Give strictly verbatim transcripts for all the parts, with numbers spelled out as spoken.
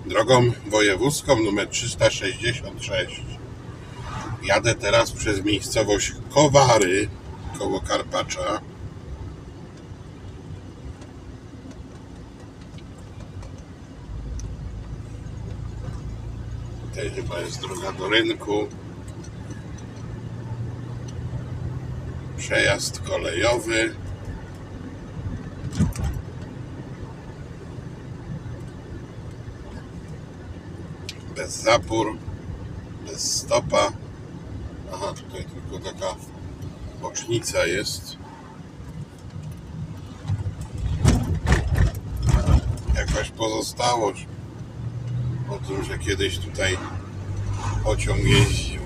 Drogą wojewódzką numer trzysta sześćdziesiąt sześć jadę teraz przez miejscowość Kowary koło Karpacza. Tutaj chyba jest droga do rynku. Przejazd kolejowy. Bez zapór, bez stopa. Aha, tutaj tylko taka bocznica jest. Jakaś pozostałość po tym, że kiedyś tutaj pociąg jeździł.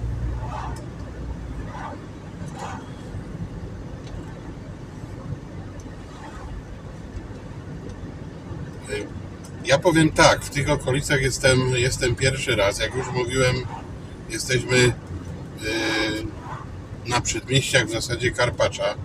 Ja powiem tak, w tych okolicach jestem, jestem pierwszy raz. Jak już mówiłem, jesteśmy yy, na przedmieściach w zasadzie Karpacza.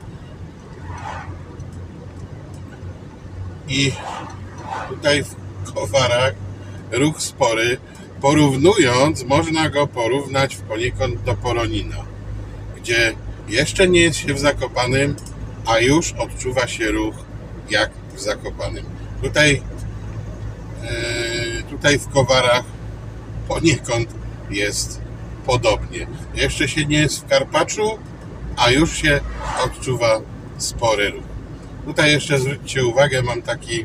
I tutaj w Kowarach ruch spory. Porównując, można go porównać poniekąd do Poronina, gdzie jeszcze nie jest się w Zakopanym, a już odczuwa się ruch jak w Zakopanym. Tutaj Tutaj w Kowarach poniekąd jest podobnie. Jeszcze się nie jest w Karpaczu, a już się odczuwa spory ruch. Tutaj jeszcze zwróćcie uwagę, mam taki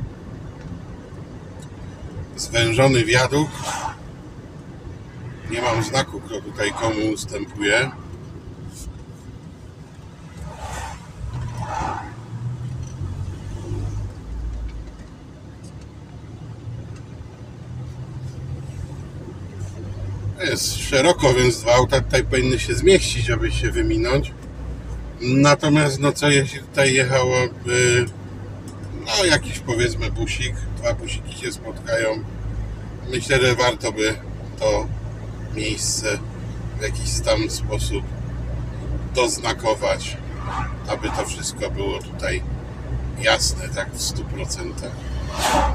zwężony wiadukt. Nie mam znaku, kto tutaj komu ustępuje. Jest szeroko, więc dwa auta tutaj powinny się zmieścić, aby się wyminąć. Natomiast no co jeśli tutaj jechałoby no jakiś powiedzmy busik, dwa busiki się spotkają. Myślę, że warto by to miejsce w jakiś tam sposób doznakować, aby to wszystko było tutaj jasne, tak w stu procentach.